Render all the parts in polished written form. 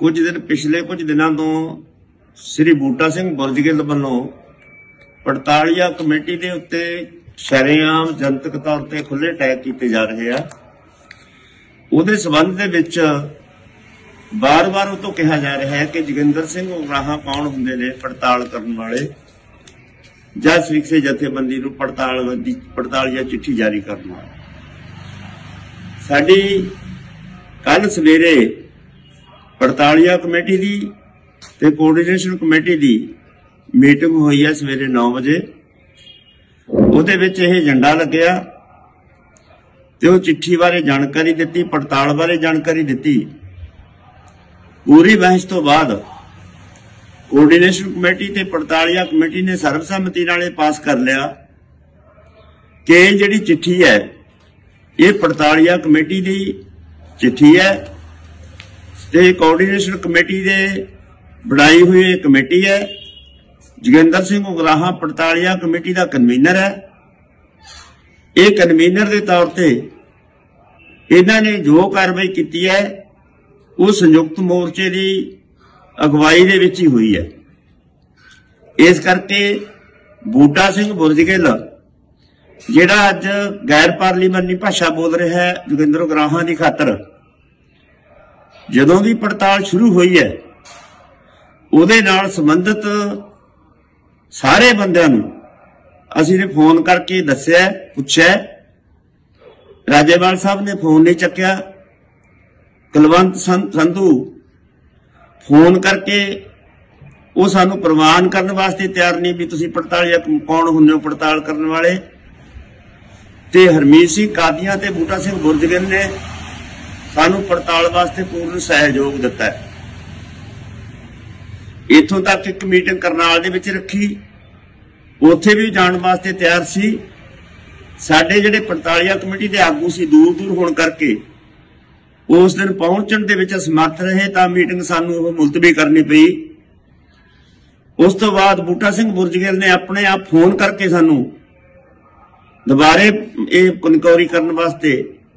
कुछ दिन पिछले कुछ दिनों तो श्री बूटा सिंह बुरजगिल वालों पड़तालिया कमेटी के उत्ते शरेआम जनतक तौर पर खुले अटैक किए जा रहे हैं। उहदे संबंध दे विच बार बार उह तो कहा जा रहा है कि जोगिंदर सिंह उगराहां कौन हुंदे ने पड़ताल करने वाले जां सिख जथेबंदी नूं पड़ताल या चिट्ठी जारी करने वाले। साडी कल सवेरे पड़तालिया कमेटी की ते कोआर्डिनेशन कमेटी की मीटिंग हुई है सवेरे 9 बजे। उहदे विच यह एजेंडा लग्या ते वो चिट्ठी बारे जानकारी दी, पड़ताल बारे जानकारी दी। पूरी बहस तो बाद कोआर्डिनेशन कमेटी ते पड़तालिया कमेटी ने सर्वसम्मति नाल पास कर लिया कि जिहड़ी चिट्ठी है ये पड़तालिया कमेटी की चिट्ठी है ते कोआर्डिनेशन कमेटी दे बनाई हुई कमेटी है। जोगिंदर सिंह उगराहां पड़तालिया कमेटी का कन्वीनर है। ये कन्वीनर के तौर पर इन्हां ने जो कार्रवाई की है वो संयुक्त मोर्चे की अगवाई दे विच ही हुई है। इस करके बूटा सिंह बुरजगिल जिहड़ा अज गैर पार्लीमानी भाषा बोल रहा है जोगिंदर उगराहां की खातर, जदों की पड़ताल शुरू हुई है उहदे नाल संबंधित सारे बंदियां नूं असीं ने फोन करके दस्सिया, पुछया। राजेवाल साहब ने फोन नहीं चक्या। कुलवंत संधू फोन करके वो सानू प्रवान करने वास्ते तैयार नहीं भी तुसीं पड़ताल कौन हुंदे हो पड़ताल करने वाले। ते हरमीत सिंह कादियां ते बूटा सिंह बुरजगिल ने सानू पड़ताल वास्ते पूर्ण सहयोग दिता है। इथों तक एक मीटिंग करनाल दे विच रखी, उत्थे भी जाण वास्ते तैयार सी। साडे जिहड़े पड़तालिया कमेटी दे आगू सी दूर दूर होण करके उस दिन पहुंचण दे विच असमर्थ रहे तां मीटिंग सानू मुलतवी करनी पई। उस तो बाद बूटा सिंह बुरजगिल ने अपने आप फोन करके सानू दोबारे इनक्वायरी करने वास्ते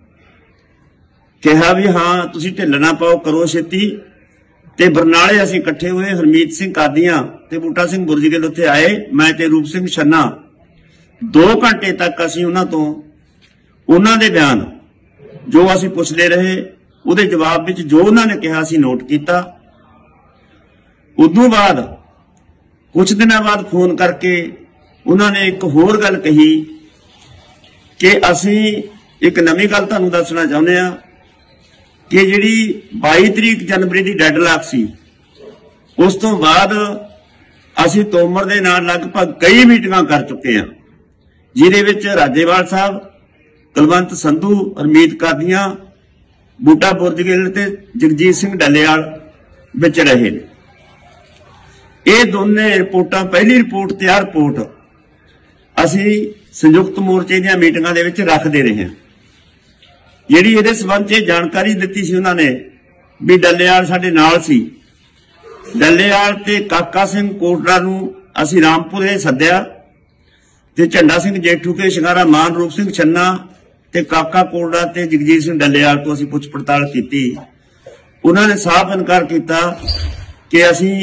कहा भी हाँ तुसीं ढिल्ल ना पाओ, करो छेती। ते बरनाले असीं इकट्ठे हुए, हरमीत सिंह कादियां ते बूटा सिंह बुरजगिल उत्थे आए। मैं ते रूप सिंह छन्ना 2 घंटे तक असीं उन्हां दे बयान जो असीं पुछदे रहे उहदे जवाब विच जो उन्हां ने कहा असीं नोट कीता। उदों बाद कुछ दिनों बाद फोन करके उन्होंने एक होर गल कही कि असीं एक नवीं गल तुहानूं दसना चाहुंदे आ कि जिहड़ी 22 तरीक जनवरी की डेडलॉक सी उस तो बाद असीं तोमर दे नाल लगभग कई मीटिंगां कर चुके हैं, जिहदे विच राजेवाल साहब, कुलवंत संधू, हरमीत कादियां, बूटा बुरजगिल ते जगजीत सिंह डलेवाल विच रहे। ये दोने रिपोर्टां, पहली रिपोर्ट ते आ रिपोर्ट असीं संयुक्त मोर्चे दी मीटिंगां दे विच रखदे रहे हैं। जिहड़ी इहदे संबंध च जानकारी दित्ती सी उन्हां ने भी डलेवाल साडे नाल सी। डलेवाल ते काका सिंह कोटड़ा नूं असीं रामपुरे सद्दिया ते झंडा सिंह जेठू के शिंगारा मान, रूप सिंह छन्ना ते काका कोटड़ा ते जगजीत सिंह डलेवाल तो असीं पुछ पड़ताल कीती। उन्हां ने साफ इनकार कीता कि असीं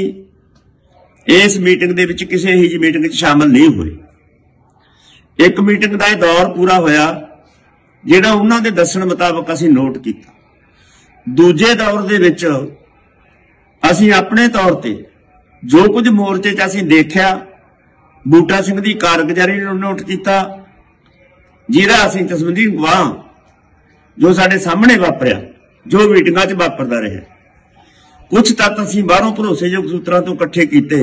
इस मीटिंग दे विच किसी ही मीटिंग च शामिल नहीं हुए। एक मीटिंग का दौर पूरा होया जिहड़ा उन्हां दे दस्सण मुताबक असीं नोट कीता। दूजे दौर दे विच असीं अपने तौर ते जो कुछ मोर्चे च असीं देखिया बूटा सिंह दी कारगुजारी नूं नोट कीता, जिहड़ा असीं तसवीरी गवाह जो साडे सामने वापरिया, जो मीटिंगां च वापरदा रहा। कुछ तत्त असीं बाहरों भरोसेयोग सूत्रां तो इकट्ठे कीते।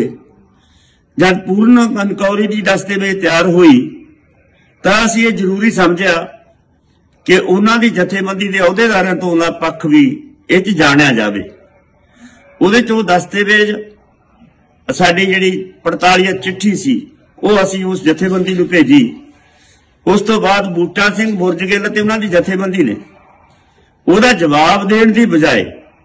जब पूर्ण इनक्वायरी दी दस्तावेज तैयार हुई तां असीं ये जरूरी समझिया कि उन्हां दी जथेबंदी दे अहुदेदारां तो उन्हां पक्ष भी इह च जाणिया जावे। उहदे चों दस्तावेज साडी जिहड़ी पड़तालिया चिट्ठी सी वो असीं उस जथेबंदी नूं भेजी। उस तो बाद बूटा सिंह बुरजगिल ते उन्हां दी जथेबंदी ने उहदा जवाब देण दी बजाय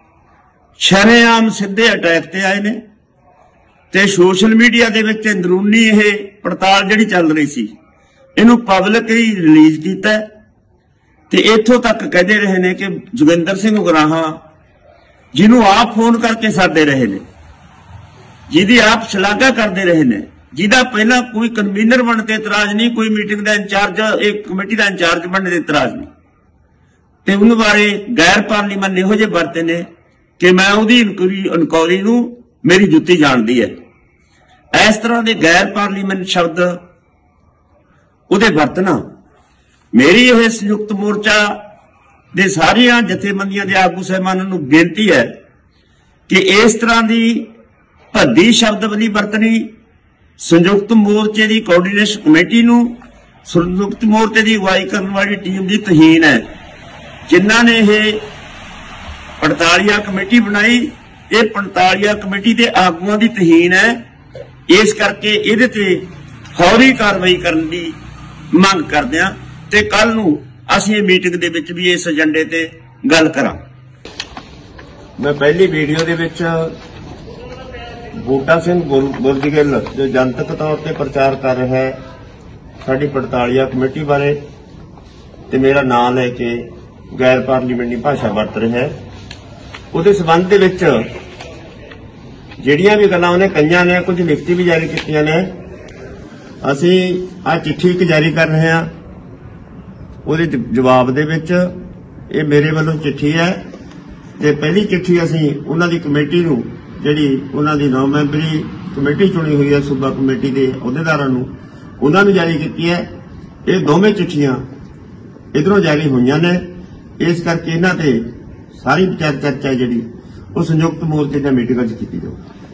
शरेआम सीधे अटैक ते आए ने ते सोशल मीडिया दे विच अंदरूनी यह पड़ताल जिहड़ी चल रही सी इहनूं पब्लिक ही रिलीज कीता ते इत्थों तक कहते रहे ने कि जोगिंदर सिंह उगराहां ਜਿਹਨੂੰ ਆਪ ਫੋਨ ਕਰਕੇ ਸਾਦੇ ਰਹੇ ਨੇ, ਜਿਹਦੀ ਆਪ ਸ਼ਲਾਘਾ ਕਰਦੇ ਰਹੇ ਨੇ, ਜਿਹਦਾ ਪਹਿਲਾਂ ਕੋਈ ਕਨਵੀਨਰ ਬਣਨ ਤੇ ਇਤਰਾਜ਼ ਨਹੀਂ, ਕੋਈ ਮੀਟਿੰਗ ਦਾ ਇੰਚਾਰਜ, ਇੱਕ ਕਮੇਟੀ ਦਾ ਇੰਚਾਰਜ ਬਣਨ ਤੇ ਇਤਰਾਜ਼ ਨਹੀਂ, ਤੇ ਉਹਨਾਂ ਬਾਰੇ ਗੈਰ ਪਾਰਲੀਮੈਂਟ ਇਹੋ ਜਿਹੇ ਵਰਤੇ ਨੇ ਕਿ ਮੈਂ ਉਹਦੀ ਇਨਕੁਆਇਰੀ ਨੂੰ ਮੇਰੀ ਜੁੱਤੀ ਜਾਣਦੀ ਹੈ। ਇਸ ਤਰ੍ਹਾਂ ਦੇ ਗੈਰ ਪਾਰਲੀਮੈਂਟ ਸ਼ਬਦ ਉਹਦੇ ਵਰਤਣਾ, ਮੇਰੀ ਇਹ ਸੰਯੁਕਤ ਮੋਰਚਾ ਦੇ ਸਾਰੀਆਂ ਜਥੇਬੰਦੀਆਂ ਦੇ ਆਗੂ ਸਾਹਿਬਾਨਾਂ ਨੂੰ ਬੇਨਤੀ ਹੈ ਕਿ ਇਸ ਤਰ੍ਹਾਂ ਦੀ ਭੱਦੀ ਸ਼ਬਦਬੰਦੀ ਵਰਤਣੀ ਸੰਯੁਕਤ ਮੋਰਚੇ ਦੀ ਕੋਆਰਡੀਨੇਸ਼ਨ ਕਮੇਟੀ ਨੂੰ, ਸੰਯੁਕਤ ਮੋਰਚੇ ਦੀ ਅਗਵਾਈ ਕਰਨ ਵਾਲੀ ਟੀਮ ਦੀ ਤਹੀਨ ਹੈ। ਜਿਨ੍ਹਾਂ ਨੇ ਇਹ 48 ਕਮੇਟੀ ਬਣਾਈ, ਇਹ 48 ਕਮੇਟੀ ਦੇ ਆਗੂਆਂ ਦੀ ਤਹੀਨ ਹੈ। ਇਸ ਕਰਕੇ ਇਹਦੇ ਤੇ ਫੌਰੀ ਕਾਰਵਾਈ ਕਰਨ ਦੀ ਮੰਗ ਕਰਦੇ ਹਾਂ ਤੇ ਕੱਲ ਨੂੰ ਅਸੀਂ ਇਹ ਮੀਟਿੰਗ ਦੇ ਵਿੱਚ ਵੀ ਇਸ ਏਜੰਡੇ ਤੇ ਗੱਲ ਕਰਾਂ। ਮੈਂ ਪਹਿਲੀ ਵੀਡੀਓ ਦੇ ਵਿੱਚ ਬੂਟਾ ਸਿੰਘ ਗੁਰਜਗਿੱਲ ਜੋ ਜਨਤਕ ਤੌਰ ਤੇ ਪ੍ਰਚਾਰ ਕਰ ਰਿਹਾ ਹੈ ਸਾਡੀ 48 ਕਮੇਟੀ ਬਾਰੇ ਤੇ ਮੇਰਾ ਨਾਮ ਲੈ ਕੇ ਗੈਰ ਪਾਰਲੀਮੈਂਟੀ ਭਾਸ਼ਾ ਵਰਤ ਰਿਹਾ ਹੈ, ਉਹਦੇ ਸਬੰਧ ਦੇ ਵਿੱਚ ਜਿਹੜੀਆਂ ਵੀ ਗੱਲਾਂ ਉਹਨੇ ਕਹੀਆਂ ਨੇ, ਕੁਝ ਲਿਖਤੀ ਵੀ ਜਾਰੀ ਕੀਤੀਆਂ ਨੇ। ਅਸੀਂ ਆ ਚਿੱਠੀ ਇੱਕ ਜਾਰੀ ਕਰ ਰਹੇ ਹਾਂ, ਉਹਦੇ ਜਵਾਬ ਦੇ ਵਿੱਚ ਇਹ ਮੇਰੇ ਵੱਲੋਂ ਚਿੱਠੀ ਹੈ ਤੇ ਪਹਿਲੀ ਚਿੱਠੀ ਅਸੀਂ ਉਹਨਾਂ ਦੀ ਕਮੇਟੀ ਨੂੰ, ਜਿਹੜੀ ਉਹਨਾਂ ਦੀ 9 ਮੈਂਬਰੀ ਕਮੇਟੀ ਚੁਣੀ ਹੋਈ ਹੈ ਸੂਬਾ ਕਮੇਟੀ ਦੇ ਅਹੁਦੇਦਾਰਾਂ ਨੂੰ, ਉਹਨਾਂ ਨੂੰ ਜਾਰੀ ਕੀਤੀ ਹੈ। ਇਹ ਦੋਵੇਂ ਚਿੱਠੀਆਂ ਇਧਰੋਂ ਜਾਰੀ ਹੋਈਆਂ ਨੇ। ਇਸ ਕਰਕੇ ਇਹਨਾਂ ਤੇ ਸਾਰੀ ਵਿਚਾਰ ਚਰਚਾ ਜਿਹੜੀ ਉਹ ਸੰਯੁਕਤ ਮੋਰਚੇ ਦੀਆਂ ਮੀਟਿੰਗਾਂ 'ਚ ਕੀਤੀ ਜਾਊ।